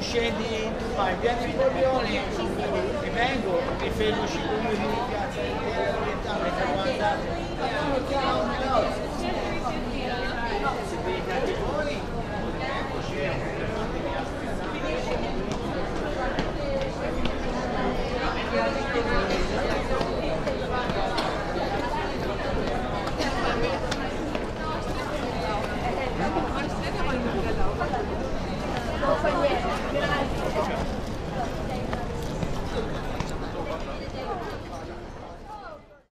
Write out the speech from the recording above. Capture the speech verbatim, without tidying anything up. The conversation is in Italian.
scendi, tu fai piano di Borrione e vengo e fermo cinque minuti in piazza del orientale, siamo andati.